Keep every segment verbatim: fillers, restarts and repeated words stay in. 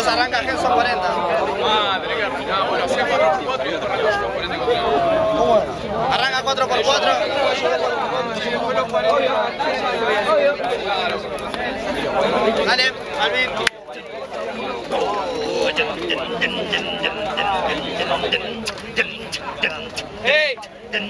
arranca Genso cuarenta. Ah, tenés que arrancar. Bueno, hacía cuatro por cuatro y otro arranca yo cuarenta contra uno. Arranca cuatro por cuatro. Dale, Alvin. ¡Hey! ¡Ey!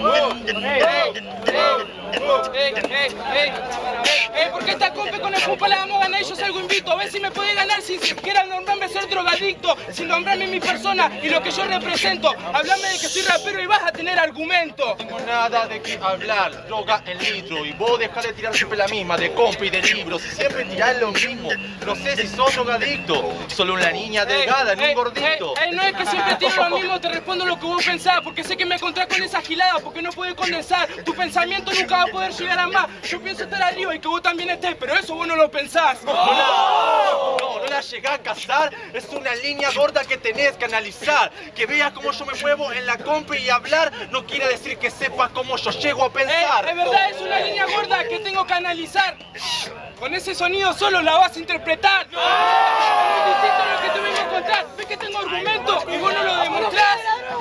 ¡Ey! ¡Ey! ¡Ey! ¡Ey! ¿Por qué esta compa con el Pupa la vamos a ganar? Yo salgo invito. A ver si me puede ganar sin siquiera nombrarme ser drogadicto, sin nombrarme mi persona y lo que yo represento. Háblame de que soy rapero y vas a tener argumento. No tengo nada de qué hablar, droga en litro. Y vos dejás de tirar siempre la misma, de compa y de libros. Y siempre tirás lo mismo. No sé si sos drogadicto, solo una niña delgada en un gordito. Ey, ey, no es que siempre tiro lo mismo, te respondo lo que vos pensás. Porque sé que me encontrás con esa gilada, porque no puede condensar. Tu pensamiento nunca va a poder llegar a más. Yo pienso estar arriba y que vos también estés, pero eso vos no lo pensás. No, no, no, no la llegás a cazar. Es una línea gorda que tenés que analizar. Que veas cómo yo me muevo en la compa y hablar no quiere decir que sepas cómo yo llego a pensar. Ey, es verdad, es una línea gorda que tengo que analizar. Con ese sonido solo la vas a interpretar. No. Es distinto a lo que te vengo a contar. Ves que tengo argumentos y vos no lo demostrás.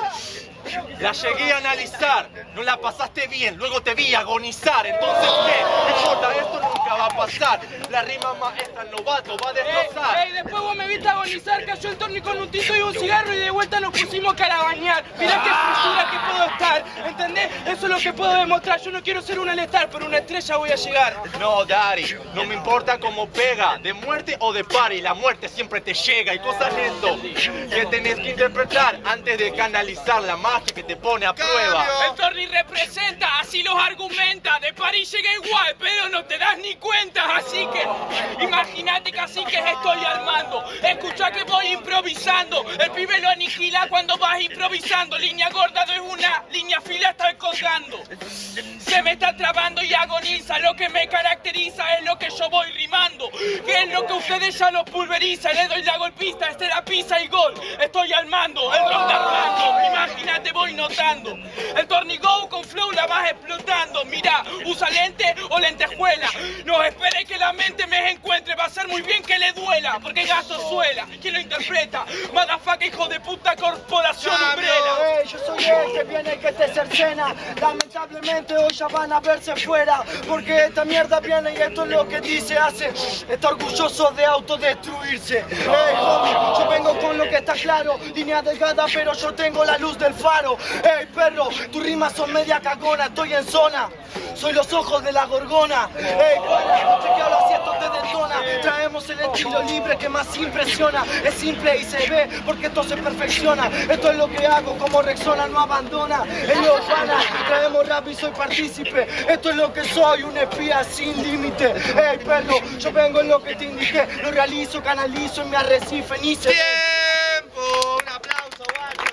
La llegué a analizar, no la pasaste bien, luego te vi agonizar. Entonces, ¿qué? No importa, esto nunca va a pasar. La rima maestra el novato va a destrozar. Ey, ey, después vos me viste agonizar, cayó el Torni con un tito y un cigarro y de vuelta nos pusimos cara a bañar. Mirá qué frescura que puedo estar, ¿entendés? Eso es lo que puedo demostrar. Yo no quiero ser un alestar, pero una estrella voy a llegar. No, Dari, no me importa cómo pega, de muerte o de pari, la muerte siempre te llega. Y cosas de esto que tenés que interpretar antes de canalizar la magia que te pone a prueba. El Torni representa, así los argumenta. De París llega igual, pero no te das ni cuenta. Así que imagínate que así que estoy al mando. Escucha que voy improvisando. El pibe lo aniquila cuando vas improvisando. Línea gorda no es una línea fila, está colgando. Se me está trabando y agoniza. Lo que me caracteriza es lo que yo voy rimando. Que es lo que ustedes ya lo pulveriza. Le doy la golpista, este la pisa y gol. Estoy al mando, el rock está hablando. Imagínate, voy notando. El Torni Go con flow la vas explotando. Mira, usa lente o lentejuela. No espere que la mente me encuentre. Va a ser muy bien que le duela, porque gasto suela. ¿Quién lo interpreta? Motherfucker, hijo de puta, corporación umbrella. Hey, yo soy el que viene y que te cercena. Lamentablemente hoy ya van a verse fuera, porque esta mierda viene y esto es lo que dice, hace. Está orgulloso de autodestruirse. Hey, homie, yo vengo con lo que está claro. Línea delgada, pero yo tengo la luz del faro. Hey, perro, tus rimas son media cagona. Estoy en zona, soy los ojos de la gorgona. Hey, para, chequealo así, esto te detona. Traemos el estilo libre que más impresiona. Es simple y se ve porque esto se perfecciona. Esto es lo que hago, como Rexona no abandona. Ellos pana, traemos rap y soy partícipe. Esto es lo que soy, un espía sin límite. Hey, perro, yo vengo en lo que te indiqué. Lo realizo, canalizo en mi arrecife, ni se... ¡Tiempo! Un aplauso, guacho.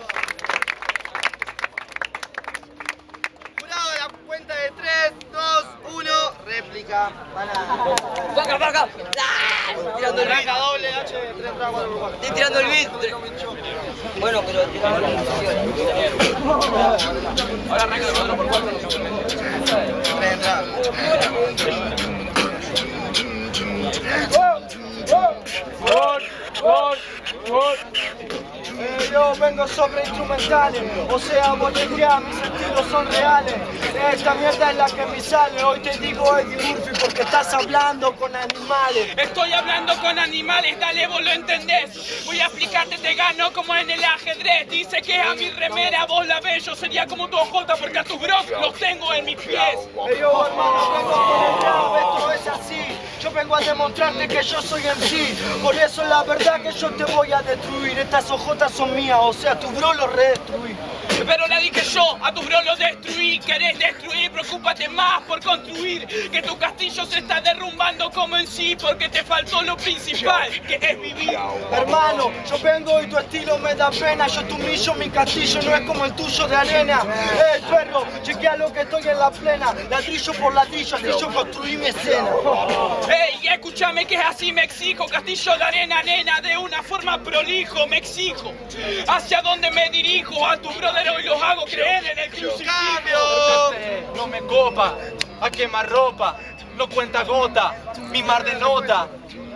Jurado de la cuenta de tres, dos, uno, réplica. ¡Vaca, vaca! Tirando el beat. Arranca doble, H, tres, cuatro, cuatro. Estoy tirando el beat. Bueno, pero tirando la posición. Ahora arranca el cuatro por cuatro. Tres entradas. Eh, yo vengo sobre instrumentales, o sea, bolería, mis estilos son reales. Esta mierda es la que me sale. Hoy te digo Eddie Murphy porque estás hablando con animales. Estoy hablando con animales, dale, vos lo entendés. Voy a explicarte, te gano como en el ajedrez. Dice que a mi remera vos la ves, yo sería como tu ojota porque a tus bros los tengo en mis pies. Eh, yo, hermano, vengo con el rap, esto es así. Yo vengo a demostrarte que yo soy M C. Por eso la verdad que yo te voy a destruir. Estas ojotas son mías, o sea, tu bro lo redestruí. Pero la dije yo, a tu bro lo destruí. Querés destruir, preocúpate más por construir. Que tu castillo se está derrumbando como en sí, porque te faltó lo principal, que es vivir. Hermano, yo vengo y tu estilo me da pena. Yo te humillo, mi castillo no es como el tuyo de arena. Eh, perro, chequea lo que estoy en la plena. Ladrillo por ladrillo, así yo construí mi escena. Ey, escúchame que es así, me exijo. Castillo de arena, nena, de una forma prolijo, me exijo. Hacia dónde me dirijo, a tu brother hoy los hago creer en el ¡Cambio! No me copa, a quemar ropa, no cuenta gota, mi mar de nota.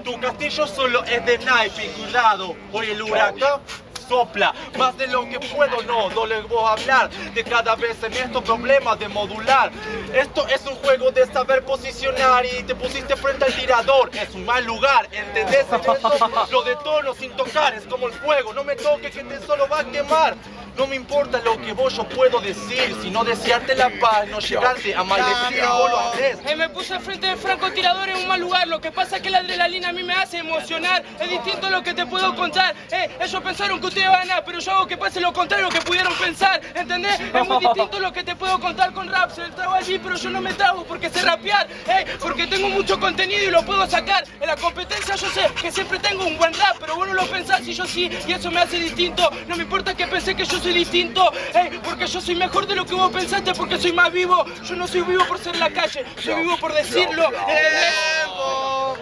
Tu castillo solo es de naipe, cuidado, hoy el huracán sopla, más de lo que puedo no, no les voy a hablar de cada vez en estos problemas de modular. Esto es un juego de saber posicionar y te pusiste frente al tirador, es un mal lugar, ¿entendés? Esto, lo detono sin tocar, es como el fuego, no me toques que te solo va a quemar. No me importa lo que vos yo puedo decir, sino desearte la paz, no llegarte a maldecir, vos lo haces. Eh, me puse frente de francotirador en un mal lugar, lo que pasa es que la adrenalina a mí me hace emocionar, es distinto a lo que te puedo contar. Eh, ellos pensaron que ustedes van a ganar, pero yo hago que pase lo contrario que pudieron pensar, ¿entendés? Es muy distinto lo que te puedo contar con rap, se trago allí, pero yo no me trago porque sé rapear, eh, porque tengo mucho contenido y lo puedo sacar. En la competencia yo sé que siempre tengo un buen rap, pero vos no lo pensás y yo sí, y eso me hace distinto. No me importa que pensé que yo soy distinto, eh, porque yo soy mejor de lo que vos pensaste, porque soy más vivo. Yo no soy vivo por ser en la calle, soy vivo por decirlo. ¡Tiempo!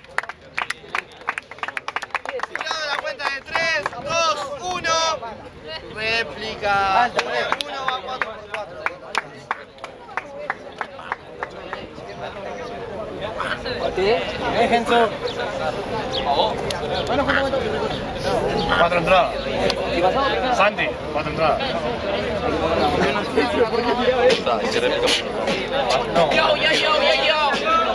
Tirado la cuenta de tres, dos, uno. Réplica. uno va cuatro por cuatro. Cuatro entradas. Santi, cuatro entradas. Yo, yo, yo, yo, yo.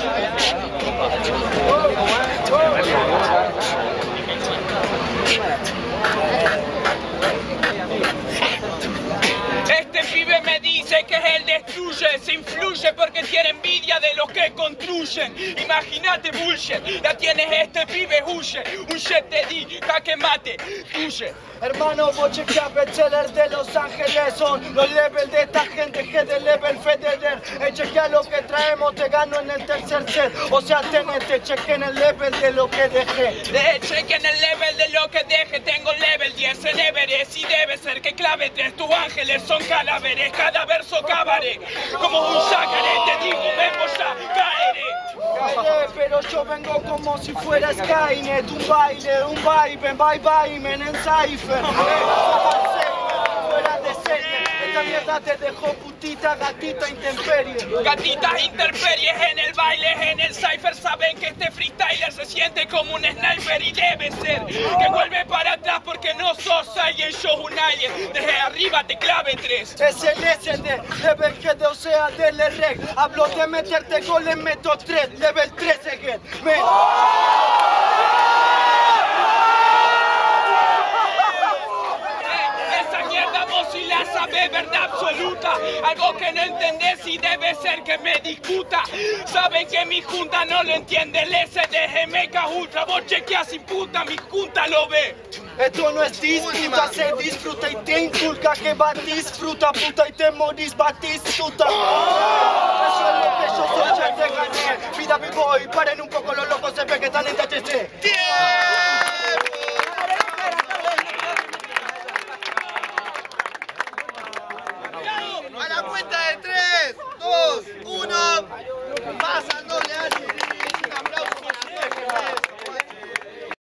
Este pibe me dice que él destruye, se influye porque tiene envidia de los que construyen. Imagínate bullshit, la tienes este pibe huye, un jet de di, jaque mate, huye. Hermano, vos chequea bestseller de Los Ángeles, son los levels de esta gente, G de level Federer. Eh, chequea lo que traemos, te gano en el tercer set. O sea, tenete, chequen el level de lo que dejé. De chequen el level de lo que deje, tengo level diez en Everest y debe ser que clave tres, tus ángeles son cadáveres, cada verso cabaré. Como un yacaré, te digo, vengo ya, caeré. Caeré, pero yo vengo como si fuera Skynet, un baile, un vibe, bye bye, men en Cypher. Fuera de serie, esta mierda te dejó putita, gatita, intemperie. Gatitas interferes en el baile, en el cypher saben que este freestyler se siente como un sniper y debe ser que vuelve para atrás porque no sos alguien, sos un alien. Desde arriba te clave tres. Es el S D, level G D, o sea, del rec. Hablo de meterte goles, meto tres, level trece get. Me... Y la sabe verdad absoluta, algo que no entendés y debe ser que me discuta. Saben que mi junta no lo entiende, el S D G M K Ultra, vos chequeas sin puta, mi junta lo ve. Esto no es disputa, se disfruta y te inculca que va disfruta, puta, y te morís, batistuta. Eso es lo que yo soy, ya te gané. Vida mi boy, paren un poco los locos, se ve que están en T H C.